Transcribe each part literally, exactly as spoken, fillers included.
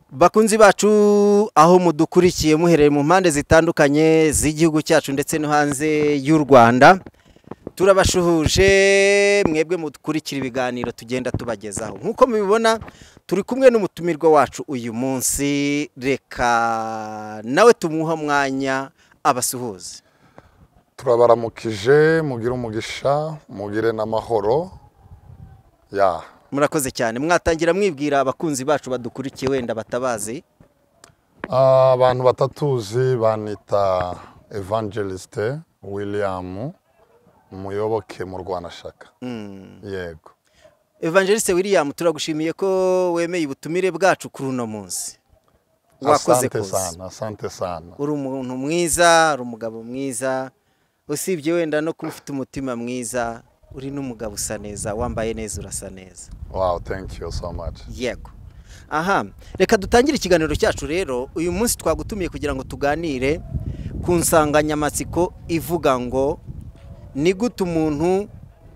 Bakunzi bacu aho mudukurikiye muhereye mu mpande zitandukanye z'igihugu cyacu ndetse no hanze y'u Rwanda, turabashuhuje mwebwe mudukurikira ibiganiro tugenda tubagezaho. Nkuko mubibona turi kumwe n'umutumirwa wacu uyu munsi, reka nawe tumuha mwanya abasuhuze. Turabaramukije, mugire umugisha, mugire n'amahoro. Ya Murakoze cyane. Mwatangira mwibwira abakunzi bacu badukurikiye wenda batabazi. abantu batatuzi banita Evangeliste William, umuyoboke mu Rwanashaka. Mm. Yego. Evangeliste William, turagushimiye ko wemeye ubutumire bwacu kuri uno munsi. Wakoze Asante kuza. sana, asante sana. Uri umuntu mwiza, uri umugabo mwiza, usibye wenda no kuba ufite umutima mwiza, uri n'umugabo usa neza, wambaye neza, urasa neza. Wow, thank you so much. Yego. Aha, reka dutangire ikiganiro cyacu rero. Uyu munsi twagutumiye kugira ngo tuganire ku nsanganyamatsiko ivuga ngo ni gute umuntu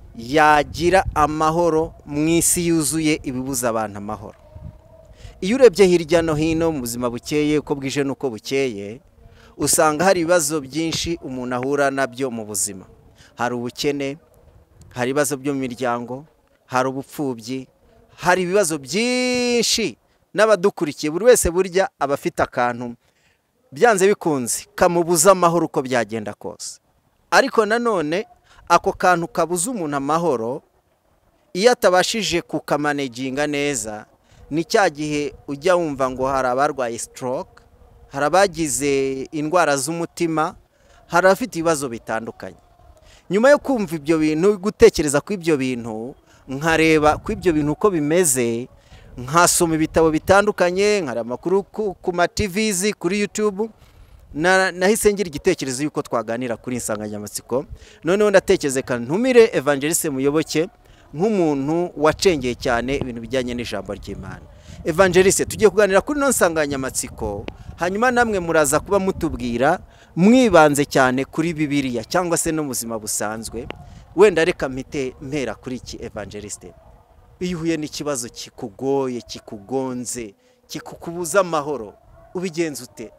yagira amahoro mu isi yuzuye ibibuza abantu amahoro. Iyo urebye hirya no hino mu buzima bukeye uko bwije nuko bukeye, usanga hari ibibazo byinshi umuntu ahura nabyo mu buzima. Hari ubukene, hari ibibazo byo mu miryango, hari ubupfubyi, hari ibibazo byinshi n'abadukurikiye buri wese burya abafite akantu byanze bikunze kamubuza amahoro uko byagenda kose. Ariko nanone ako kantu kabuza umuntu amahoro, iyo atabashije kukamaneginga neza, ni cya gihe ujya wumva ngo hari abarwaye stroke, hari abagize indwara z'umutima, hari abafite ibibazo bitandukanye. Nyuma yo kumva ibyo bintu, gutekereza ku ibyo bintu, nkareba ku ibyo bintu uko bimeze, nkasoma ibitabo bitandukanye, nkari amakuru ku, ku ma T Vs, kuri YouTube, na nahise ngira igitekerezo yuko twaganira kuri insanganyamatsiko. Noneho ndatekereze kan ntumire Evangeliste Muyoboke nk'umuntu wacengeye cyane ibintu bijyanye n'ijambo ry'Imana. Evangeliste, tugiye kuganira kuri no nsanganyamatsiko, hanyuma namwe muraza kuba mutubwira mwibanze cyane kuri Bibiliya cyangwa se no muzima busanzwe. Wenda reka mpite mpera kuri iki Evangeliste. Iyo uhuye n'ikibazo kikugoye, kikugonze, kikukubuza amahoro, ubigenza ute?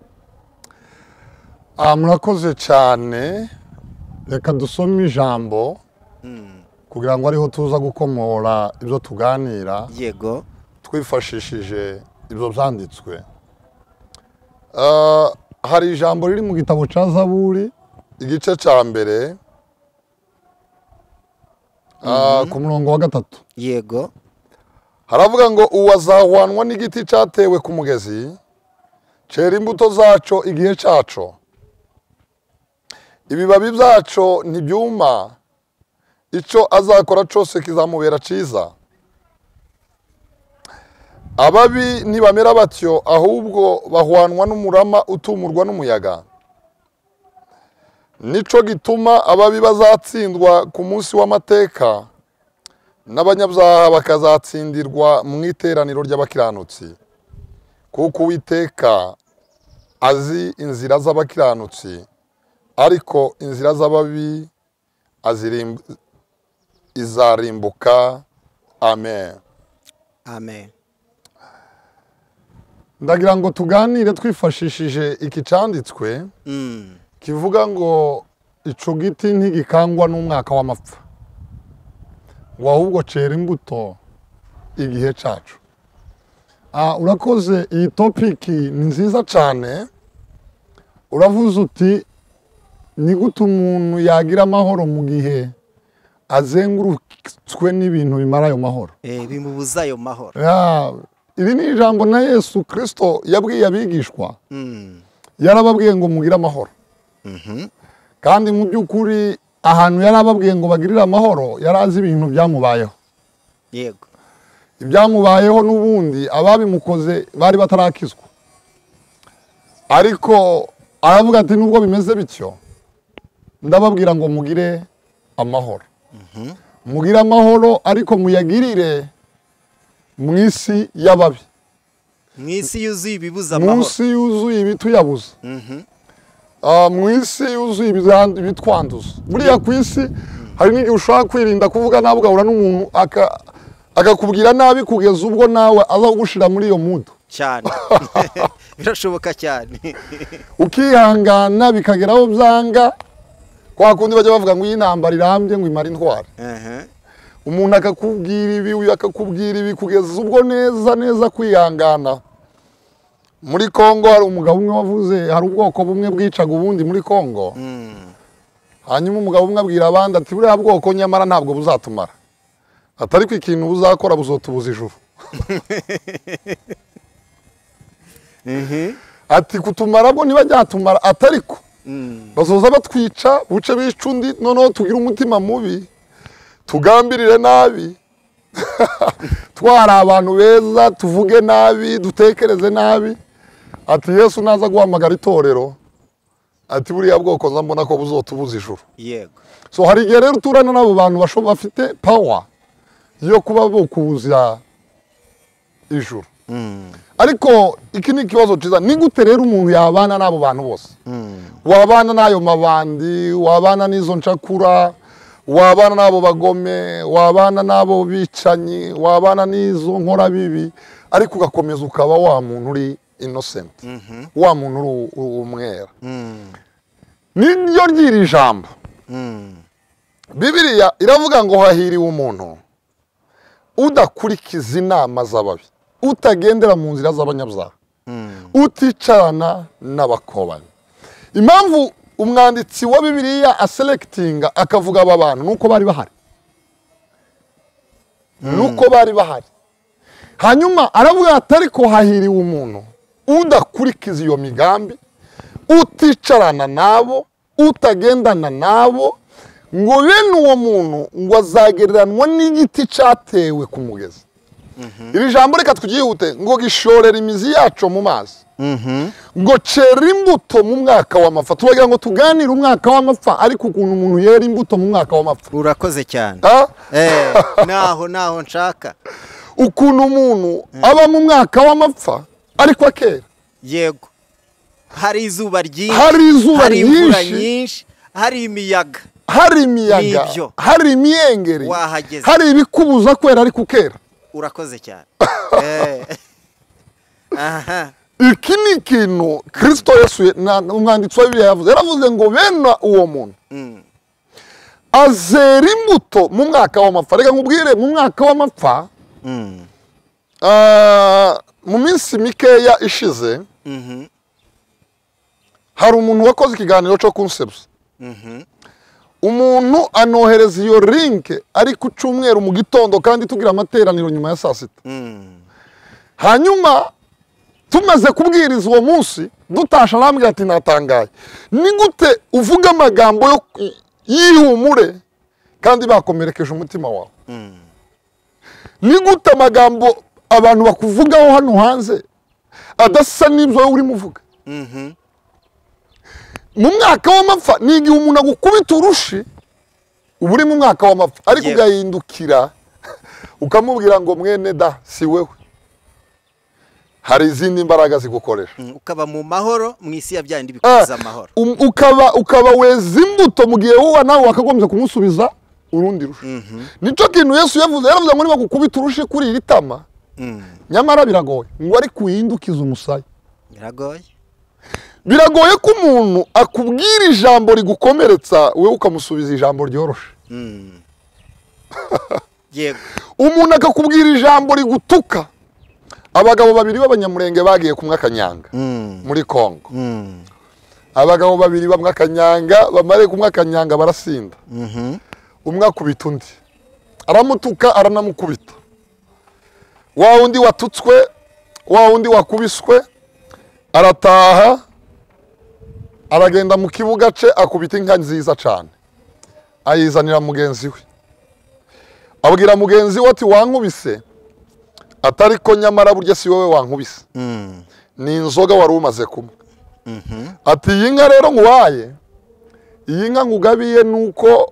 Ah, murakoze cyane. Reka dusome ijambo Mm. kugira ngo ariho tuza gukomora ibyo tuganira. Yego. Twifashishije ibyo byanditswe. Uh, hari ijambo riri mu gitabo cya Zaburi igice cya mbere uh, mm -hmm. ku murongo wa gatatu. Yego. Haravuga ngo uwazahwanwa n'igiti cyatewe ku mugezi, cera imbuto zaco igihe cyaco, ibibabi byaco ntibyuma, ico azakora cyose kizamubera ciza. Ababi ntibamera batyo, ahubwo bahwanwa n'umurama utumurwa n'umuyaga. Nico gituma ababi bazatsindwa ku munsi w'amateka, n'abanyabyaha bakazatsindirwa mu iteraniro ry'abakiranutsi. Kuko Uwiteka azi inzira z'abakiranutsi, ariko inzira z'ababi azirim izarimbuka. Amen. Amen. Ndagira ngo tuganire twifashishije iki cyanditswe Mm. kivuga ngo ico giti ntigikangwa n'umwaka w'amapfa, ngo ahubwo cera imbuto igihe cyacu. Ah, urakoze. Iyi topic ni nziza cyane. Uravuze uti ni gute umuntu yagira amahoro mu gihe azengurutswe n'ibintu bimara ayo mahoro. Eh, bimubuza ayo mahoro. Ya, iri ni ijambo na Yesu Kristo yabwiye abigishwa. Mm. Yarababwiye ngo mugire amahoro. Mhm. Kandi mu by'ukuri ahantu yarababwiye ngo bagirire amahoro, yarazi ibintu byamubayeho. Yego. Ibyamubayeho n'ubundi ababimukoze bari batarakizwa. Ariko aravuga ati nubwo bimeze bityo, ndababwira ngo mugire amahoro. Mhm. Mugire amahoro ariko muyagirire mu isi y'ababi. Mu isi yuzuye ibibuza Mu amahoro. isi yuzuye ibituyabuza. Mhm. Uh, mu isi yuzuye ibitwanduza. Buriya ku isi hari n'igihe ushaka kwirinda kuvuga nabi ugahura n'umuntu aka akakubwira nabi kugeza ubwo nawe aza kugushira muri iyo mudu. cyane birashoboka cyane ukihangana bikageraho byanga kwa kundi bajya bavuga ngo iyi ntambara irambye ngo imara intwari umuntu akakubwira ibi uyu akakubwira ibi kugeza ubwo neza neza kwihangana. Muri Kongo hari umugabo umwe wavuze hari ubwoko bumwe bwicaga ubundi muri Kongo, hanyuma umugabo umwe abwira abandi ati buriya bwoko nyamara ntabwo buzatumara, atari ko ikintu buzakora buzotubuza ijuru. Ati kutumara bwo niba byatumara atari ko bazoza batwica buce bica undi noneho tugira umutima mubi tugambirire nabi twari abantu beza tuvuge nabi dutekereze nabi. Ati Yesu naza guhamagara itorero ati buriya bwoko nza mbona ko buzotubuza ijuru. Yego. So hari igihe rero turana n'abo bantu bashobora bafite power yo kuba bokuza ijuru. Ariko iki ni ikibazo cyiza, ni gute rero umuntu yabana n'abo bantu bose? Wabana n'ayo mabandi, wabana n'izo ncakura, wabana n'abo bagome, wabana n'abo bicanyi, wabana n'izo nkora bibi, ariko ugakomeza ukaba wa muntu uri innocent, wa muntu uri umwera. Niryo ryiri ijambo Bibiliya iravuga ngo hahiriwe umuntu udakurikiza inama z'ababi, utagendera mu nzira z'abanyabyaha, uticarana n'abakobanyi. Impamvu umwanditsi wa Bibiliya aselectinga akavuga aba bantu nuko bari bahari, nuko bari bahari. Hanyuma aravuga atari ko hahiriwe umuntu udakurikiza iyo migambi, uticarana nabo, utagendana nabo, ngo bene uwo muntu ngo azagereranwa n'igiti cyatewe ku mugezi. Iri jambo reka twigihute ngo gishorera imizi yacu mu mazi, ngo cera imbuto mu mwaka w'amapfa. Turagira ngo tuganire umwaka w'amapfa, ariko ukuntu umuntu yera imbuto mu mwaka w'amapfa. Urakoze cyane. Eh, naho naho nshaka. Ukuntu umuntu aba mu mwaka w'amapfa ariko akera. Yego. Hari izuba ryinshi, hari izuba hari imvura nyinshi, hari imiyaga, hari imiyaga, hari imiyengeri, hari ibikubuza kwera ariko ukera. Urakoze cyane. Eh. Aha. Iki ni ikintu Kristo Yesu umwanditsi wa Bibiliya yavuze. Yaravuze ngo bene uwo muntu azera imbuto mu mwaka w'amapfa. Reka nkubwire mu mwaka w'amapfa, mu minsi mikeya ishize hari umuntu wakoze ikiganiro cyo kunsebuza. Umuntu anohereza iyo link ari ku cyumweru mu gitondo kandi tugira amateraniro nyuma ya saa sita. Hanyuma tumaze kubwiriza uwo munsi dutasha arambwira ati natangaye, ni gute uvuga amagambo yo yihumure kandi bakomerekeje umutima wawe? Ni gute amagambo abantu bakuvugaho hano hanze adasa n'ibyo wowe urimo uvuga? Mu mwaka w'amapfa ni igihe umuntu agukubita urushi uba uri mu mwaka w'amapfa, ariko ugahindukira ukamubwira ngo mwene da si wewe, hari izindi mbaraga zigukoresha, ukaba mu mahoro mu isi ya byandi bikuza amahoro, ukaba ukaba weza imbuto mu gihe wowe nawe wakagombye kumusubiza urundi rushi. Nico kintu Yesu yavuze. Yaravuze ngo niba gukubita urushi kuri iri tama, nyamara biragoye ngo ari kuhindukiza umusaya. Biragoye. Biragoye ko umuntu akubwira ijambo rigukomeretsa wewe ukamusubiza ijambo ryoroshe. Yego. Umuntu akakubwira ijambo rigutuka. Abagabo babiri b'abanyamurenge bagiye kumwe akanyanga muri Kongo. Abagabo babiri bamwe akanyanga, bamare kumwe akanyanga barasinda. Umwe akubita undi, aramutuka aranamukubita. Wa undi watutswe, wa undi wakubiswe arataha, aragenda mu kibuga ce akubita inka nziza cyane, ayizanira mugenzi we. Abwira mugenzi we ati wankubise, atari ko nyamara burya si wowe wankubise, ni inzoga wari umaze kumwe. Ati iyi nka rero nguhaye, iyi nka ngugabiye nuko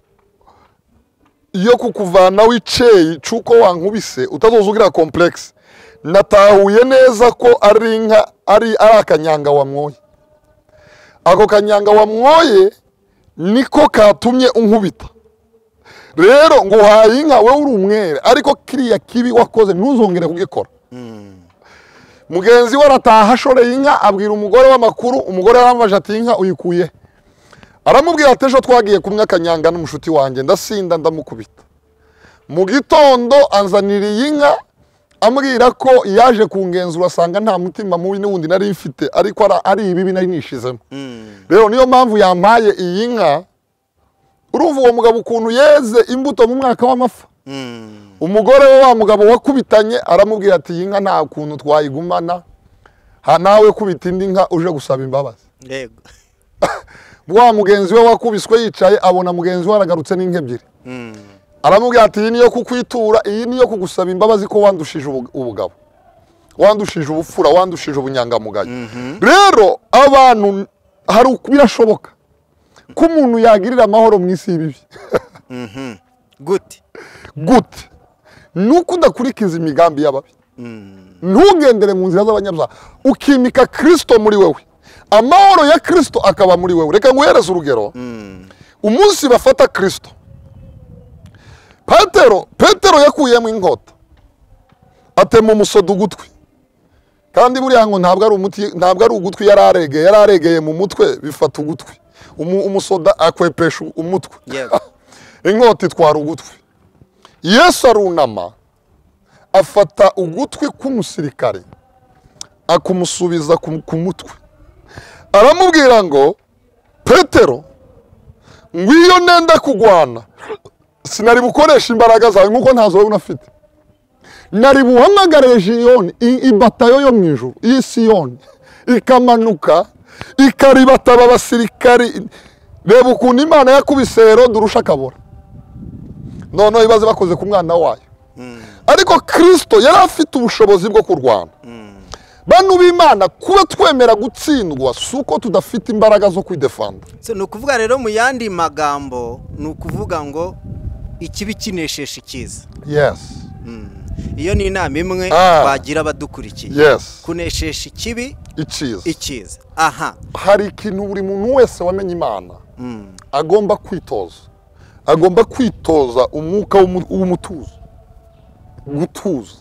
iyo kukuvana w'iceyi cuko wankubise utazoza ugira complex. Natahuye neza ko ari inka ari akanyanga wamwoye. Ako kanyanga wamwoye niko katumye unkubita. Rero ngo uhaye inka wewe uri umwere, ariko kiriya kibi wakoze ntuzongere kugikora. mugenzi we arataha ashoreye inka abwira umugore w'amakuru, umugore arambaje ati inka uyikuye, aramubwira ati ejo twagiye kumwe akanyanga n'umushuti wanjye ndasinda ndamukubita, mu gitondo anzanira iyi nka ambwira ko yaje kungenzura asanga nta mutima mubi n'ubundi nari mfite ariko ari ibibi nari nishizemo. Rero niyo mpamvu yampaye iyi nka. Urumva uwo mugabo ukuntu yeze imbuto mu mwaka w'amafa. Umugore we wa mugabo wakubitanye aramubwira ati iyi nka nta kuntu twayigumana, ha nawe kubita indi nka uje gusaba imbabazi. Yego. Wa mugenzi we wakubiswe yicaye abona mugenzi we aragarutse n'inka ebyiri. Aramubwira ati iyi niyo kukwitura, iyi niyo kugusaba imbabazi ko wandushije ubugabo, wandushije ubufura, wandushije ubunyangamugayo. Rero abantu hari birashoboka ko umuntu yagirira amahoro mu isi y'ibibi. Gute gute nuko udakurikiza imigambi y'ababi, ntugendere mu nzira z'abanyabyaha, ukimika Kristo muri wewe, amahoro ya Kristo akaba muri wewe. Reka nguhereze urugero. Umunsi bafata Kristo, Petero Petero yakuyemo inkota atema umusodo ugutwi, kandi buriya ngo ntabwo ari umuti, ntabwo ari ugutwi yari aregeye, yari aregeye mu mutwe bifata ugutwi, umusoda akwepesha umutwe. Inkota itwara ugutwi. Yesu arunama afata ugutwi k'umusirikare akumusubiza ku mutwe, aramubwira ngo Petero, ngwiyo nenda kugwana sinari bukoresha imbaraga zawe nkuko ntazo wowe unafite, nari buhamagare Jiyoni, ibatayo yo mu ijuru y'Isiyoni ikamanuka ikaribata abasirikari. Reba ukuntu Imana yakubise Herode urusha akabora, noneho ibaze bakoze ku mwana wayo. Ariko Kristo yari afite ubushobozi bwo kurwana. Bantu b'Imana, kuba twemera gutsindwa suko tudafite imbaraga zo kwidefanda. Ni ukuvuga rero mu yandi magambo, ni ukuvuga ngo ikibi kineshesha icyiza. Yes. Iyo ni inama imwe bagira abadukurikiye. Yes. Kuneshesha ikibi icyiza. Icyiza. Aha. Hari ikintu buri muntu wese wamenye Imana agomba kwitoza. Agomba kwitoza umwuka w'umutuzo. Gutuza.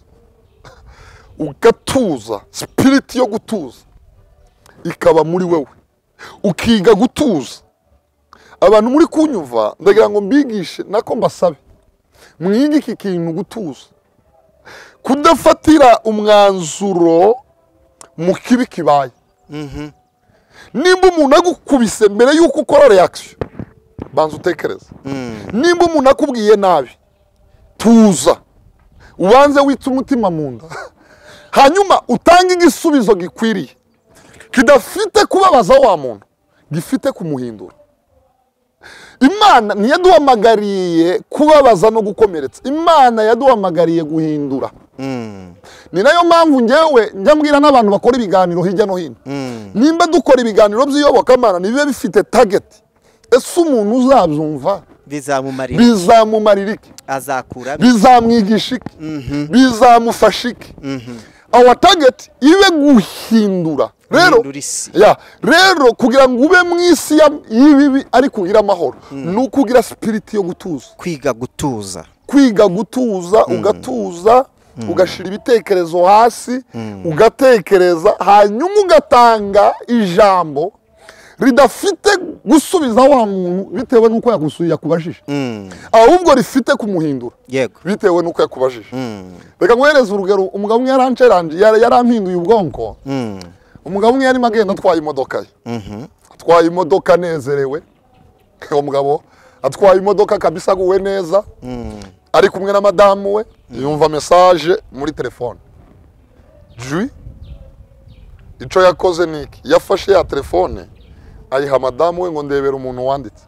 Ugatuza, spirit yo gutuza ikaba muri wewe, ukiga gutuza. Abantu muri kunyumva ndagira ngo mbigishe nako mbasabe mwige iki kintu gutuza, kudafatira umwanzuro mu kibi kibaye. Nimba umuntu agukubise mbere yuko ukora reaction, banza utekereza. Nimba umuntu akubwiye nabi, tuza ubanze witse umutima mu nda, hanyuma utanga igisubizo gikwiriye kidafite kubabaza wa muntu, gifite kumuhindura. Imana ntiyaduhamagariye kubabaza no gukomeretsa, Imana yaduhamagariye guhindura. Ni nayo mpamvu ngewe njya mbwira n'abantu bakora ibiganiro hirya no hino, nimba dukora ibiganiro by'iyobokamana nibibe bifite target, ese umuntu uzabyumva bizamumarira bizamumarira iki, azakura bizamwigisha iki, bizamufasha iki. Our target ibe guhindura. Rero ya rero kugira ngo ube mu isi y'ibibi ari kugira amahoro, nuko ugira spirit yo gutuza, kwiga gutuza, kwiga gutuza, ugatuza, ugashira ibitekerezo hasi, ugatekereza, hanyuma ugatanga ijambo ridafite gusubiza wa muntu bitewe nuko yagusuye yakubajije, ahubwo rifite kumuhindura. Yego. Bitewe nuko yakubajije. Reka nguhereze urugero. Umugabo umwe yaranceranje, yarampinduye ubwonko. Umugabo umwe yari magenda atwaye imodoka ye, atwaye imodoka nezerewe. Uwo mugabo atwaye imodoka kabisa aguwe neza, ari kumwe na madamu we, yumva message muri telefone. Jui ico yakoze niki, yafashe ya telefone ayiha madamu we ngo ndebera umuntu wanditse,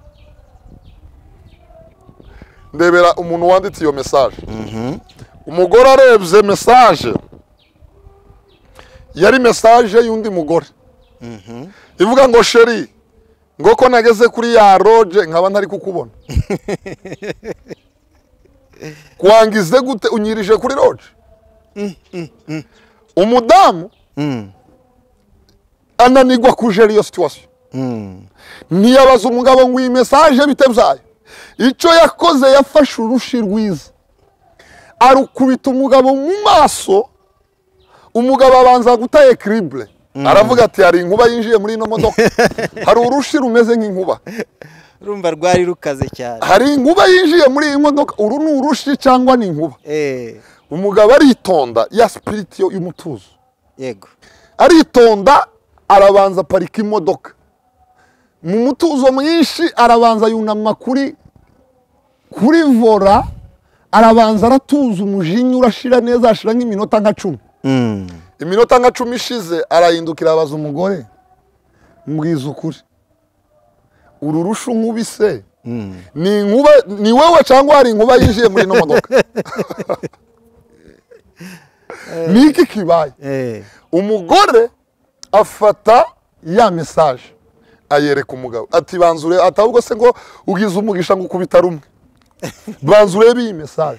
ndebera umuntu wanditse iyo message. Umugore arebye message, yari message y'undi mugore, ivuga ngo sheri, ngo ko nageze kuri ya roje nkaba ntari kukubona. Kwangize gute unyirije kuri roje? Umudamu ananigwa kujera iyo situation. Ntiyabaza umugabo ngo iyi message bitebyaye. Icyo yakoze yafashe urushi rwiza, arukubita umugabo mu maso umugabo abanza guta equilibre aravuga ati hari inkuba yinjiye muri ino modoka hari urushi rumeze nk'inkuba urumva rwari rukaze cyane hari inkuba yinjiye muri iyi modoka uru ni urushi cyangwa ni inkuba eh umugabo aritonda ya spirit y'umutuzo yego aritonda arabanza parika imodoka mu mutuzo mwinshi arabanza yunama kuri kuri vora arabanza aratuza umujinya urashira neza ashira nk'iminota nka cumi mm. iminota nka cumi ishize arahindukira abaza umugore mbwiza ukuri uru rushu nkubise mm. ni inkuba ni wewe cyangwa hari inkuba yinjiye muri no modoka niki kibaye eh umugore afata ya message ayereka umugabo ati banzure atahubwo se ngo ugize umugisha ngo ukubita rumwe banzure bi message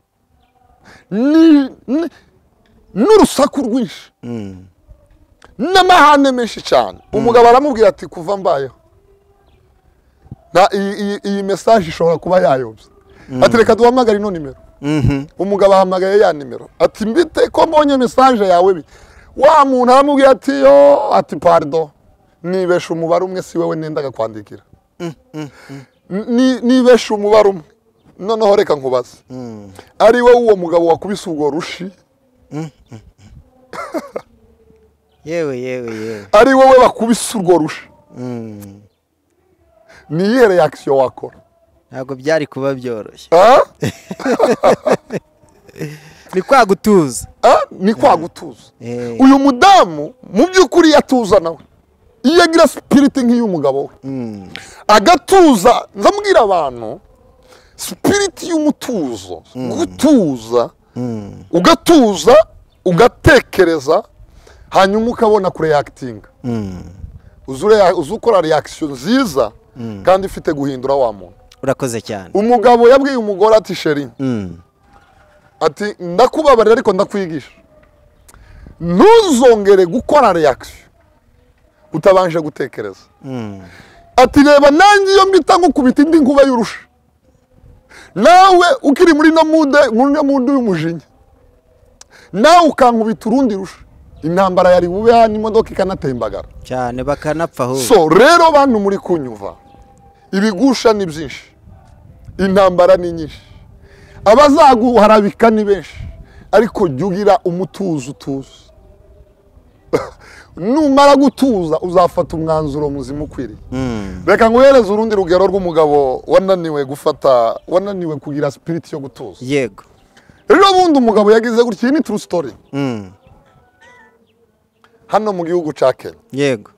ni n'urusaku rwinshi mm. n'amahane menshi cyane umugabo aramubwira ati kuva mbayeho na iyi message ishobora kuba yayobye ati reka duhamagare ino nimero mhm umugabo ahamagaye ya nimero ati mbite ko mbonye message yawe bi wa muntu aramubwira ati yo ati pardon nibesha umubare umwe si wewe nendaga kwandikira ni nibesha umubare umwe noneho reka nkubaze ari we uwo mugabo wakubise ubwo rushi yewe yewe yewe ari wowe bakubise urwo rushi ni iyihe reaction wakora ntabwo byari kuba byoroshye ah ni kwa gutuza ah ni kwa gutuza eh uyu mudamu mu by'ukuri yatuza nawe iyo agira spirit nk'iy'umugabo we mm. agatuza nzamubwira abantu spirit y'umutuzo gutuza mm. ugatuza ugatekereza hanyuma ukabona ku reacting mm. uzure uzukora reaction nziza mm. kandi ifite guhindura wa muntu urakoze cyane umugabo yabwiye umugore ati sheri mm. ati ndakubabarira ariko ndakwigisha ntuzongere gukora reaction utabanje gutekereza mm. ati reba nanjye iyo mbita nkukubita indi nkuba y'urusha nawe ukiri muri no mude muri no mude y'umujinya nawe ukankubita urundi rusha intambara yari bube hano imodoka ikanatembagara cyane bakanapfa aho so rero bantu muri kunyuva ibigusha ni byinshi intambara ni nyinshi abazaguharabika ni benshi ariko jyugira umutuzo utuza numara gutuza uzafata umwanzuro muzima ukwiriye mm. reka nguhereze urundi rugero rw'umugabo wananiwe gufata wananiwe kugira spirit yo gutuza yego rero bundi umugabo yagize gutya ni true story mm. hano mu gihugu ca Kenya yego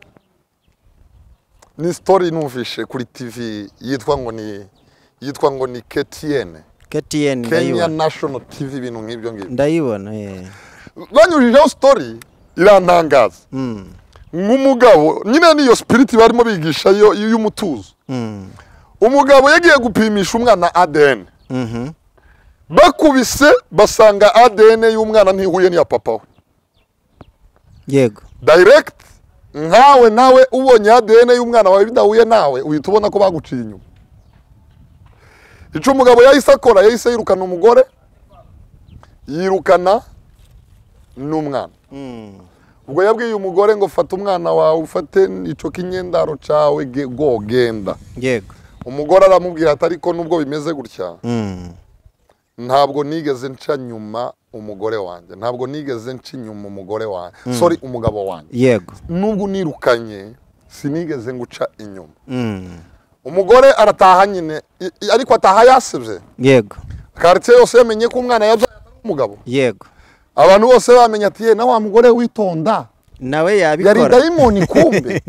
ni story numvishe kuri T V yitwa ngo ni yitwa ngo ni K T N K T N Kenya National T V bintu nk'ibyo ngibyo ndayibona eh banyujijeho story irantangaza mm. nk'umugabo nyine niyo spirit barimo bigisha yo y'umutuzo mm. umugabo yagiye gupimisha umwana A D N mhm bakubise basanga A D N y'umwana ntihuye n'iya papa we yego direct nkawe nawe ubonye A D N y'umwana wawe bidahuye nawe uhita ubona ko baguciye inyuma ico umugabo yahise akora yahise yirukana umugore yirukana n'umwana mm. ubwo yabwiye umugore ngo fata umwana wawe ufate ico kinyendaro cawe go genda yego umugore aramubwira ati ariko nubwo bimeze gutya mm. ntabwo nigeze nca nyuma umugore wanjye ntabwo nigeze nca inyuma umugore wanjye mm. sorry umugabo wanjye yego nubwo nirukanye sinigeze nguca inyuma mm. umugore arataha nyine ariko ataha yasebye yego quartier yose yamenye ko umwana yabyaye umugabo yego abantu bose bamenye ati ye na wa mugore witonda nawe yabikora yari dayimoni kumbe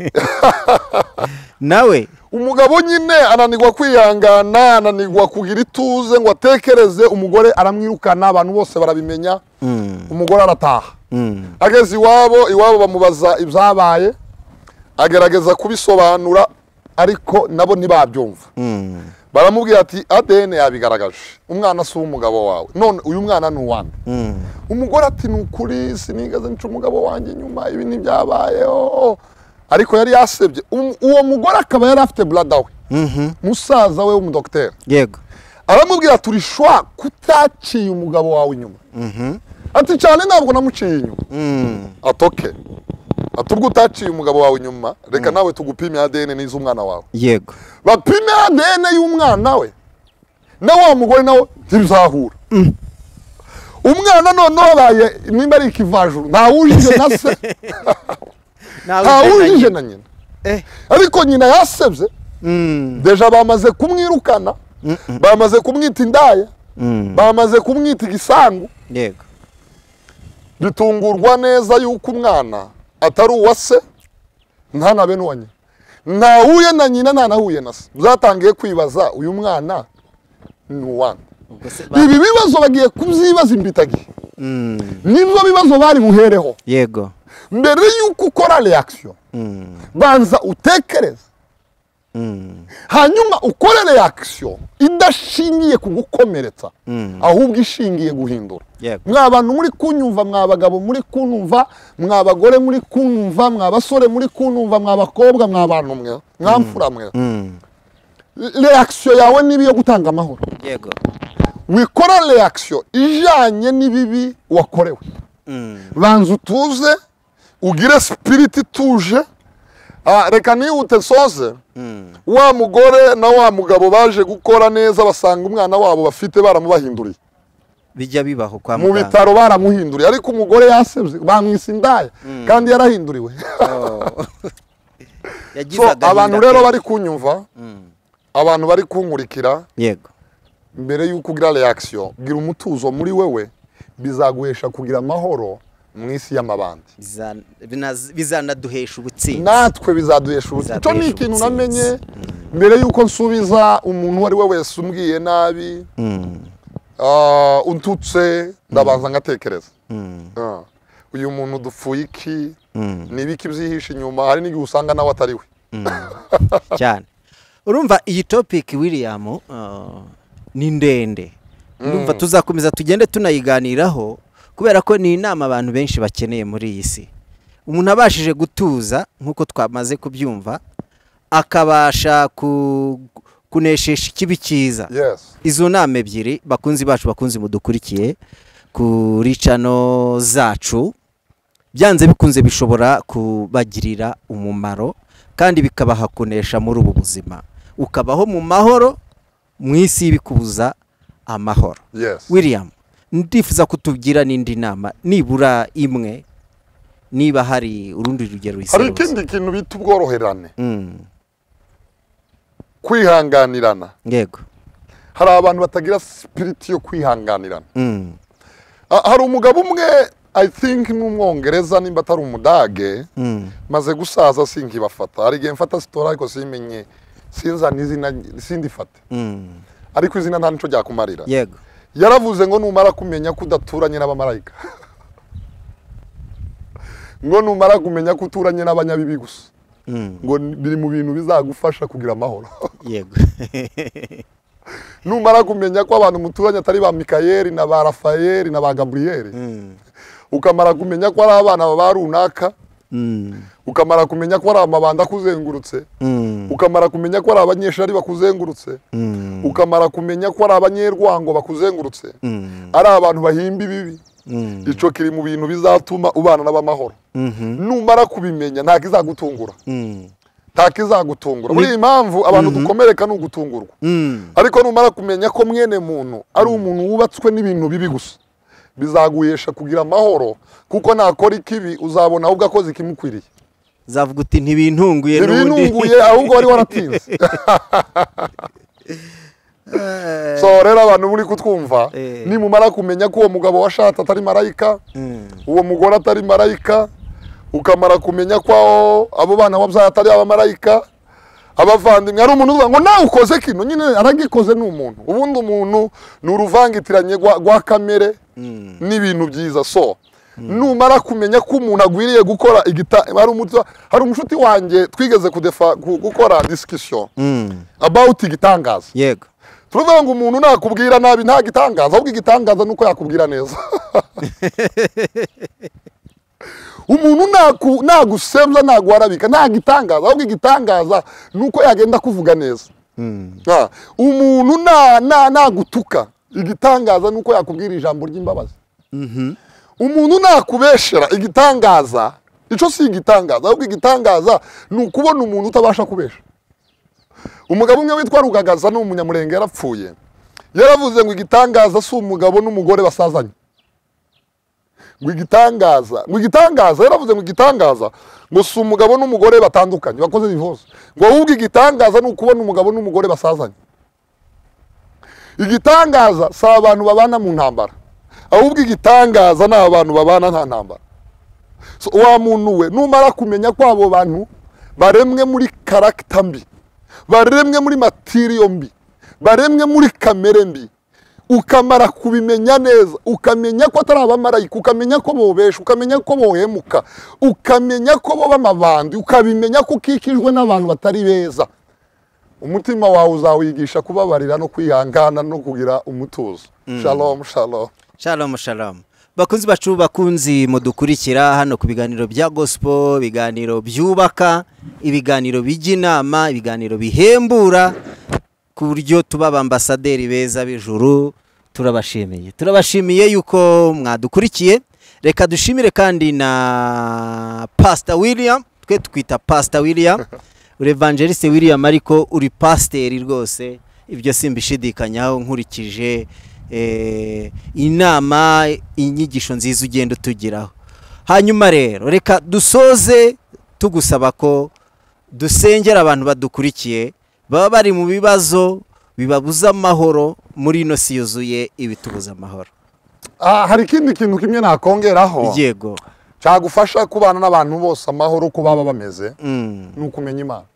nawe umugabo nyine ananirwa kwihangana ananirwa kugira ituze ngo atekereze umugore aramwirukana abantu bose barabimenya mm. umugore arataha mm. ageze iwabo iwabo bamubaza ibyabaye agerageza kubisobanura ariko nabo ntibabyumva mm. baramubwira ati A D N yabigaragaje umwana si umugabo wawe none uyu mwana ni uwande mm. umugore ati nukuri sinigeze nca umugabo wanjye nyuma ibi ntibyabayeho ariko yari yasebye uwo mugore akaba yari afite brother we mhm musaza we w'umudokiteri yego aramubwira turi shwa kutaciye umugabo wawe inyuma mhm ati cyane ntabwo namuciye inyuma Mm. atoke ati ubwo utaciye umugabo wawe inyuma reka nawe tugupime A D N n'iz'umwana wawe yego bapime A D N y'umwana we na wa mugore nawe ntibizahura umwana noneho abaye nimba ari ikivajuru ntawujije na se ntawujije na nyina eh ariko nyina yasebye mm. deja bamaze kumwirukana bamaze kumwita indaya Mm. bamaze kumwita igisangu yego bitungurwa neza yuko umwana atari uwa se ntanabe n'uwa nyina ntahuye na nyina ntanahuye na se byatangiye kwibaza uyu mwana ni uwande ubwo se ba- ibi bibazo bagiye kubyibaza imbitagihe Mm. nibyo bibazo bari buhereho yego mbere yuko ukora reaction Mm. banza utekereze Mm. hanyuma ukore reaction idashingiye kugukomeretsa Mm. ahubwo ishingiye guhindura yego mwa bantu muri kunyumva mwa bagabo muri kunumva mwa bagore muri kunumva mwa basore muri kunumva mwa bakobwa mwa bantu mwe mwa mfura mwe Mm. reaction yawe nibi yo gutanga amahoro yego wikora reaction ijanye n'ibibi wakorewe Mm. banza utuze ugire spirit ituje ah, reka nihute soze Mm. wa mugore na wa mugabo baje gukora neza basanga umwana wabo bafite baramubahinduriye bijya bibaho kwa mu muganga bitaro baramuhinduriye ariko umugore yasebye bamwise indaya kandi yarahinduriwe Oh. yagize so agahinda abantu rero kenshi. bari kunyumva Mm. abantu bari kunkurikira yego mbere y'uko ugira reaction gira umutuzo muri wewe bizaguhesha kugira amahoro mu isi y'amabandi Biza- binaz- bizanaduhesha ubutsinzi natwe bizaduhesha ubutsinzi icyo ni Bizaduhesha ikintu ubutsinzi. namenye mbere y'uko nsubiza umuntu uwo ari we wese umbwiye nabi Mm. ah, untutse ndabanza ngatekereza Mm. Ah, uyu muntu dupfuye iki Mm. ni ibiki byihishe inyuma hari n'igihe usanga nawe atari we cyane urumva iyi topic William uh, ni ndende urumva tuzakomeza tugende tunayiganiraho kubera ko ni inama abantu benshi bakeneye muri iyi si umuntu abashije gutuza nk'uko twamaze kubyumva akabasha ku, kuneshesha ikibi cyiza yes izo nama ebyiri bakunzi bacu bakunzi mudukurikiye kuri cano zacu byanze bikunze bishobora kubagirira umumaro kandi bikabaha kunesha muri ubu buzima ukabaho mu mahoro mu isi bikubuza amahoro yes William ndifuza kutubwira n'indi nama nibura imwe niba hari urundi rugero hari wiseruza ikindi kintu bita ubworoherane mm. kwihanganirana yego hari abantu batagira spirit yo kwihanganirana mm. Ah, hari umugabo umwe I think n'umwongereza nimba atari umudage mm. maze gusaza sinkibafata hari igihe mfata sitora ariko simenye sinza n'izina sindifate mm. ariko izina nta nico ryakumarira yego yaravuze ngo numara kumenya ko udaturanye n'abamarayika ngo numara kumenya ko uturanye n'abanyabibi gusa mm. ngo biri mu bintu bizagufasha kugira amahoro yego numara kumenya ko abantu muturanye atari ba Mikayeli na ba Rafayeli na ba Gabriel mm. ukamara kumenya ko ari abana ba runaka mm. ukamara kumenya ko ari amabanda akuzengurutse mm. ukamara kumenya ko ari abanyeshuri bakuzengurutse mm. ukamara kumenya ko ari abanyerwango bakuzengurutse mm. ari abantu bahimba ibibi mm. ico kiri mu bintu bizatuma ubana n'abamahoro mhm numara kubimenya nta kizagutungura mm. nta kizagutungura muri iyi mpamvu abantu dukomereka n'ugutungurwa mm. ariko numara kumenya ko mwene muntu ari umuntu wubatswe n'ibintu bibi gusa bizaguhesha kugira amahoro kuko nakora ikibi uzabona ahubwo akoze ikimukwiriye zavuga uti ntibintunguye n'ubundi ntibintunguye ahubwo wari waratinze so rero abantu muri kutwumva Eh. nimumara kumenya ko uwo mugabo washatse atari marayika mm. uwo mugore atari marayika ukamara kumenya ko abo bana wabyaye atari abamarayika abavandimwe ari umuntu uvuga ngo nawe ukoze kino nyine aragikoze ni umuntu ubundi umuntu ni uruvangitiranye rwa rwa kamere mm. n'ibintu byiza so numara kumenya ko umuntu agwiriye gukora igita hari umuti hari umushuti wanjye twigeze kudefa gu- gukora discussion mm. about igitangaza yego tuvuga ngo umuntu nakubwira nabi nta gitangaza ahubwo igitangaza nuko yakubwira neza umuntu naku nagusembya nagwarabika nta gitangaza ahubwo igitangaza nuko yagenda kuvuga neza mm. Ah, umuntu na na nagutuka igitangaza nuko yakubwira ijambo ry'imbabazi mhm umuntu nakubeshera igitangaza ico si igitangaza ahubwo igitangaza ni ukubona umuntu utabasha kubesha. Umugabo umwe witwa Rugagaza ni umunyamurenge yarapfuye, yaravuze ngo igitangaza si umugabo n'umugore basazanye. Ngo igitangaza ngo igitangaza yaravuze ngo igitangaza ngo si umugabo n'umugore batandukanye bakoze divorce, ngo ahubwo igitangaza ni ukubona umugabo n'umugore basazanye. Igitangaza si abantu babana mu ntambara, ahubwo igitangaza ni abantu babana nta ntambara. So, wa muntu we numara kumenya ko abo bantu baremwe muri karakita mbi, baremwe muri matiriyo mbi, baremwe muri kamere mbi, ukamara kubimenya neza, ukamenya ko atari abamarayika, ukamenya ko bobesha, ukamenya ko bohemuka, ukamenya ko bo bamabandi, ukabimenya ko ukikijwe n'abantu batari beza, umutima wawe uzawigisha kubabarira no kwihangana no kugira umutuzo. mm. Shalom shalom shalom shalom. Bakunzi bacu, bakunzi mudukurikira hano ku biganiro bya gospel, biganiro byubaka, ibiganiro bijya inama, ibiganiro bihembura ku buryo tuba ambasaderi beza b'ijuru. Turabashimiye turabashimiye yuko mwadukurikiye. Reka dushimire kandi na Pastor William, twe twita Pastor William uri evangeliste William, ariko uri pasiteri rwose, ibyo simbishidikanyaho nkurikije eh, inama inyigisho nziza ugenda utugiraho. Hanyuma rero reka dusoze tugusaba ko dusengera abantu badukurikiye baba bari mu bibazo bibabuza amahoro muri ino si yuzuye ibitubuza amahoro. Ah, hari ikindi kintu kimwe nakongeraho yego cyagufasha kubana n'abantu bose amahoro ko baba bameze. mm. ni ukumenya Imana.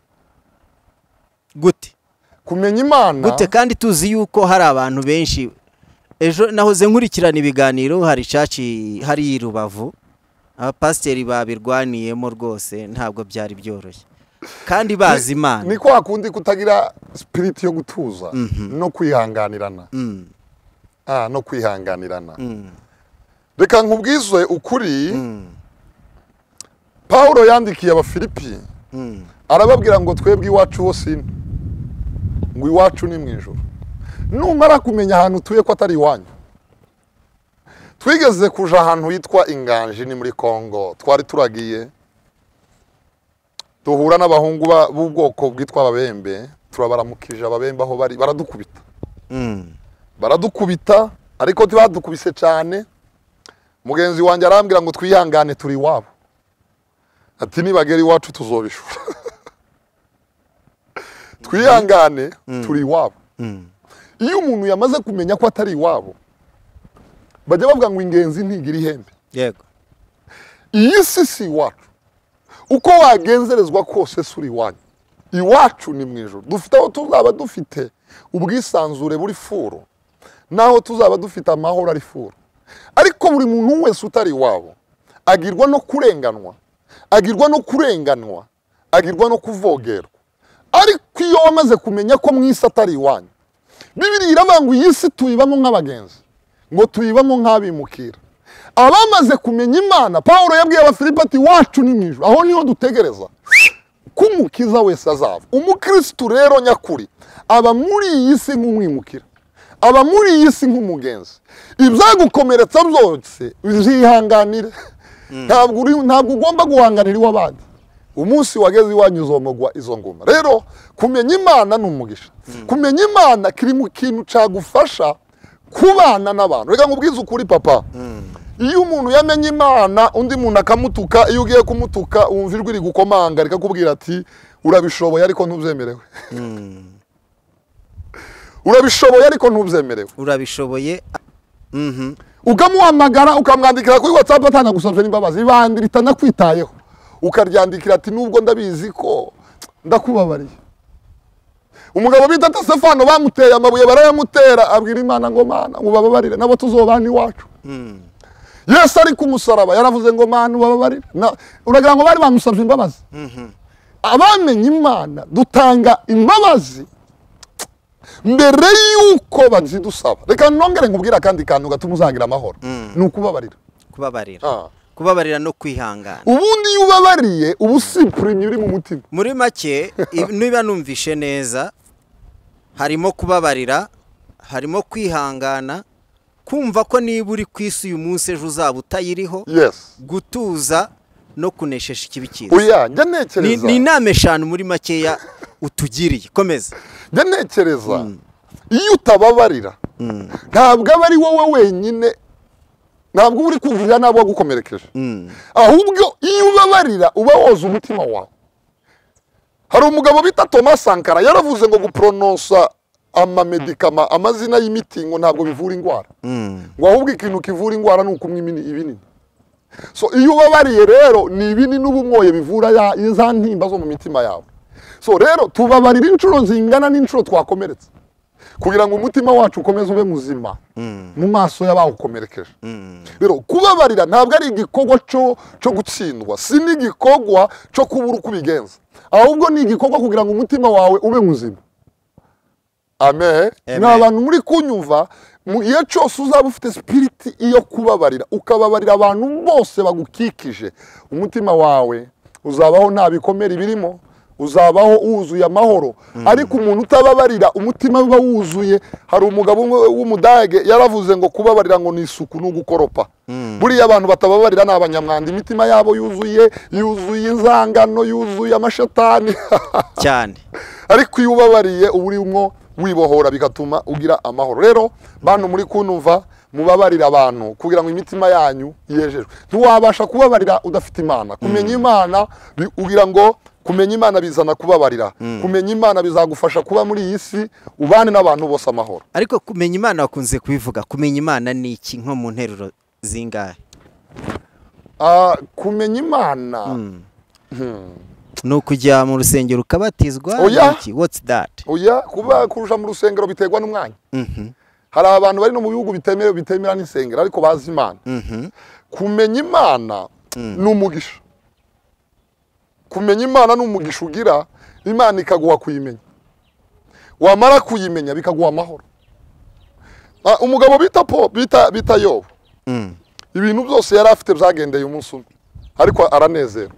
Gute kumenya Imana gute kandi tuzi yuko hari abantu benshi. Ejo nahoze nkurikirana ibiganiro, hari caci hari Rubavu, abapasiteri babirwaniyemo rwose, ntabwo byari byoroshye kandi bazi Imana. Ni kwa kundi kutagira spirit yo gutuza mm -hmm. no kwihanganirana. mm. ah no kwihanganirana. mm. Reka nkubwizwe ukuri. mm. Paulo yandikiye Abafilipi mm. arababwira ngo twebwe iwacu hose ngo iwacu ni mu ijuru. Numara kumenya ahantu tuye ko atari iwanyu. Twigeze kuja ahantu hitwa Inganji ni muri Kongo, twari turagiye duhura n'abahungu b'ubwoko bwitwa Ababembe, turabaramukije Ababembe aho bari, baradukubita. mm. baradukubita ariko tibadukubise cyane. Mugenzi wanjye arambwira ngo twihangane turi iwabo, ati nibagera iwacu tuzobishura. Twihangane mm. turi iwabo. mm. Iyo umuntu yamaze kumenya ko atari iwabo, bajya bavuga ngo ingenzi ntigira ihembe. Yego. Iyi si si iwacu, uko wagenzerezwa kose suri iwanyu. Iwacu ni mu ijuru. Dufite aho tuzaba dufite ubwisanzure buri furo, naho tuzaba dufite amahoro ari furo. Ariko buri muntu wese utari iwabo agirwa no kurenganwa, agirwa no kurenganwa, agirwa no kuvogerwa. Ariko iyo wamaze kumenya ko mwisi atari iwanyu, Bibiri iravuga ngo iyi si tuyibamo nk'abagenzi, ngo tuyibamo nk'abimukira. Abamaze kumenya Imana, Paulo yabwiye Abafilipi ati wacu ni mu ijuru. Aho niho dutegereza ko umukiza wese azava. Umukristo rero nyakuri aba muri iyi si nk'umwimukira, aba muri iyi si nk'umugenzi. Ibyagukomeretsa byose uzihanganire. Ntabwo uri ntabwo ugomba guhanganira iw'abandi. Umunsi wageze iwanyu uzomogwa izo ngoma. Rero kumenya Imana ni umugisha. Kumenya Imana kiri mu kintu cyagufasha kubana n'abantu. Reka nkubwize ukuri papa. Iyo umuntu yamenye Imana undi muntu akamutuka, iyo ugiye kumutuka wumva ijwi rigukomanga rikakubwira ati urabishoboye ariko ntubyemerewe. Urabishoboye ariko ntubyemerewe. Urabishoboye. Mhm. Ukamuhamagara ukamwandikira kuri WhatsApp atanagusabye n'imbabazi, ibandi ritanakwitayeho. Ukaryandikira ati nubwo ndabizi ko ndakubabariye. Umugabo bita Stefano bamuteye amabuye barayamutera, abwira Imana ngo Mana ubababarire nabo tuzobana iwacu. Mm. Yesu ari ku musaraba yaravuze ngo Mana ubababarire. Uragira ngo bari bamusabye imbabazi. Mhm. Abamenye Imana dutanga imbabazi mbere yuko bazidusaba. Reka nongere nkubwira kandi kantu gatuma uzagira amahoro. Mm. Ni ukubabarira. Kubabarira. Ah. Kubabarira no kwihangana. Ubundi iyo ubabariye ubu simpuremye uri mu mutima. Muri make niba numvishe neza, harimo kubabarira, harimo kwihangana, kumva ko niba uri ku isi uyu munsi ejo uzaba utayiriho, yes, gutuza no kunesheje ikibi cyiza. oya njya ntekereza ni inama eshanu muri makeya utugiriye. Komeza. njya ntekereza iyo utababarira ntabwo aba ari wowe wenyine, ntabwo uri kugirira nabo wagukomerekeje, ahubwo iyo ubabarira uba woza umutima wawe. hari umugabo bita Thomas Sankara yaravuze ngo guprononsa amamedikama, amazina y'imiti ngo ntabwo bivura indwara, ngo ahubwo ikintu kivura indwara ni ukumwa ibinini. So iyo ubabariye rero ni ibinini n'ubumwoye bivura za ntimba zo mu mitima yawe. So rero tubabarira inshuro zingana n'inshuro twakomeretse kugira ngo umutima wacu ukomeze ube muzima mu maso y'abawukomerekeje. Rero kubabarira ntabwo ari igikorwa cyo gutsindwa, si n'igikorwa cyo kubura uko ubigenza, ahubwo ni igikorwa kugira ngo umutima wawe ube muzima. Amen. N'abantu muri kunyumva, mu gihe cyose uzaba ufite spiriti iyo kubabarira, ukababarira abantu bose bagukikije, umutima wawe uzabaho nta bikomere birimo, uzabaho wuzuye amahoro. Ariko umuntu utababarira umutima uba wuzuye. Hari umugabo w'umudage yaravuze ngo kubabarira ngo ni isuku n'ugukoropa. Buriya abantu batababarira ni abanyamwanda, imitima yabo yuzuye yuzuye inzangano, yuzuye amashetani cyane. Ariko iyo ubabariye uba urimo wibohora bigatuma ugira amahoro. Rero bantu muri kunumva, mubabarira abantu kugira ngo imitima yanyu yejejwe. Ntiwabasha kubabarira udafite Imana. Kumenya Imana ugira ngo kumenya Imana bizana kubabarira. Kumenya Imana bizagufasha kuba muri iyi si ubane n'abantu bose amahoro. Ariko kumenya Imana wakunze kubivuga, kumenya Imana ni iki nko mu nteruro zingahe? Ah, kumenya Imana ni ukujya mu rusengero ukabatizwa. Iki what's that? Oya, kuba kuja mu rusengero biterwa n'umwanya. Hari abantu bari no mu bihugu bitemera bitemera n'insengero ariko bazi Imana. Kumenya Imana ni umugisha. Kumenya Imana ni umugisha ugira, Imana ikaguha kuyimenya. Wamara kuyimenya bikaguha amahoro. Umugabo bita po bita bita Yobu, ibintu byose yari afite byagendeye umunsi umwe, ariko aranezerwa.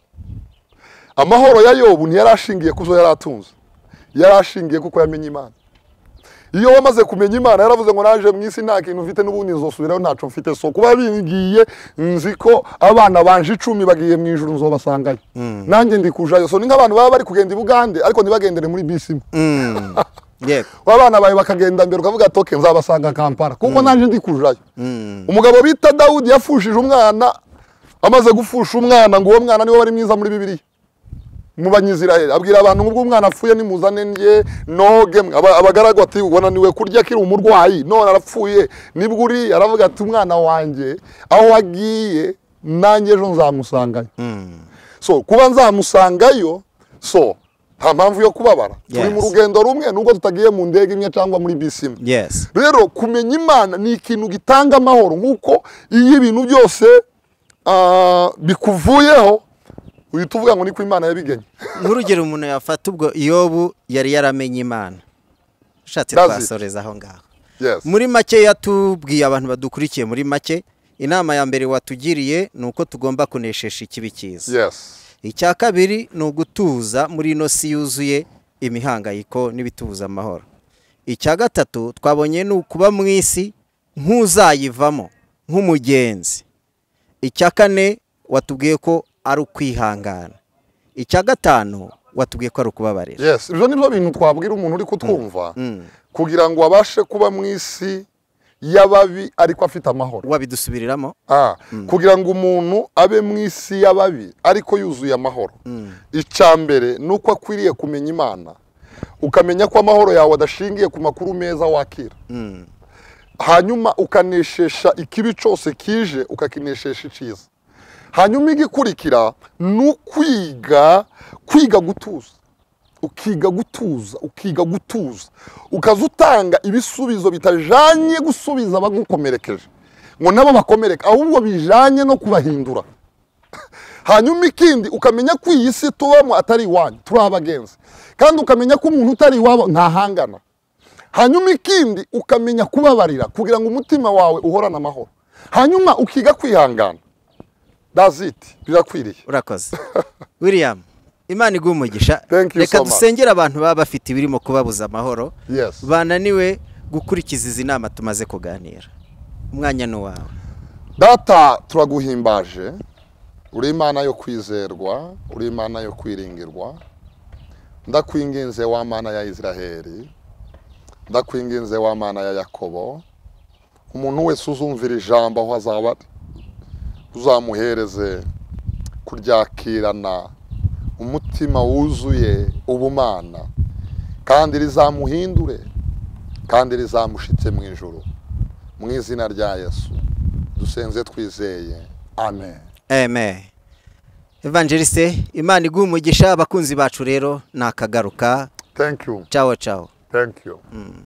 Amahoro ya Yobu ntiyarashingiye kuzo yaratunze, yarashingiye kuko yamenye Imana. Iyo wamaze kumenya Imana, yaravuze ngo naje mu isi nta kintu mfite n'ubundi nzosubiraho ntaco mfite, so kuba bingiye nziko abana banje icumi bagiye mu ijuru nzobasangayo, nanjye ndi kujayo. So ni nk'abantu baba bari kugenda i Bugande ariko ntibagendere muri bisi. Yego. Abana bawe bakagenda mbere ukavuga toke nzabasanga Kampala kuko nanje ndi kujayo. Umugabo bita Dawudi yafushije umwana, amaze gufusha umwana ngo uwo mwana niwe wari mwiza muri Bibiliya mu Banyisiraheli, abwira abantu ngo umwana apfuye nimuzane nje noge. Abagaragu ati ubona niwe kurya kiri umurwayi, none arapfuye nibwo uri. Aravuga ati umwana wanjye aho wagiye nanjye ejo nzamusangayo. So kuba nzamusangayo, so nta mpamvu yo kubabara. Turi mu rugendo rumwe nubwo tutagiye mu ndege imwe cyangwa muri bisi imwe. Yes. Rero kumenya Imana ni ikintu gitanga amahoro, nkuko iyo ibintu byose bikuvuyeho uhita uvuga ngo niko Imana yabigenye. Nk'urugero umuntu yafata ubwo Yobu yari yaramenye Imana, ushatse twasoreza aho ngaho. Yes. Muri make yatubwiye abantu badukurikiye, muri make inama ya mbere watugiriye ni uko tugomba kuneshesha ikibi cyiza. Yes. Icya kabiri ni ugutuza muri ino si yuzuye imihangayiko n'ibitubuza amahoro. Icya gatatu twabonye ni ukuba mu isi nk'uzayivamo nk'umugenzi. Icya kane watubwiye ko ari ukwihangana. Icya gatanu watubwiye ko ari ukubabarira. Yes, ibyo nibyo bintu twabwira umuntu uri kutwumva kugira ngo abashe kuba mu isi y'ababi ariko afite amahoro. Wabidusubiriramo? Ah, kugira ngo umuntu abe mu isi y'ababi ariko yuzuye amahoro. Icya mbere nuko akwiriye kumenya Imana, ukamenya ko amahoro yawe adashingiye ku makuru meza wakira. Hanyuma ukaneshesha ikibi cyose kije ukakineshesha icyiza. Hanyuma igikurikira ni ukwiga kwiga gutuza. Ukiga gutuza, ukiga gutuza, ukaza utanga ibisubizo bitajanye gusubiza abagukomerekeje ngo nabo bakomereka, ahubwo bijanye no kubahindura. Hanyuma ikindi ukamenya ko iyi si tubamo atari iwanyu, turi abagenzi, kandi ukamenya ko umuntu utari iwabo ntahangana. Hanyuma ikindi ukamenya kubabarira kugira ngo umutima wawe uhorane amahoro. Hanyuma ukiga kwihangana. That's it. Birakwiriye. Urakoze. William, Imana iguhe umugisha. Reka dusengera abantu baba bafite ibirimo kubabuza amahoro. Yes. Bananiwe gukurikiza izi nama tumaze kuganira. umwanya ni wawe. Data turaguhimbaje, uri Imana yo kwizerwa, uri Imana yo kwiringirwa. Ndakwinginze wa Mana ya Israheli, ndakwinginze wa Mana ya Yakobo, umuntu wese uzumvira ijambo aho azaba uzamuhereze kuryakirana umutima wuzuye ubumana, kandi rizamuhindure kandi rizamushitse mu ijuru, mu izina rya Yesu dusenze twizeye, amen. Amen. Evangeliste, Imana iguhe umugisha. Abakunzi bacu rero nakagaruka. Thank you. Ciao ciao. Thank you. Mm.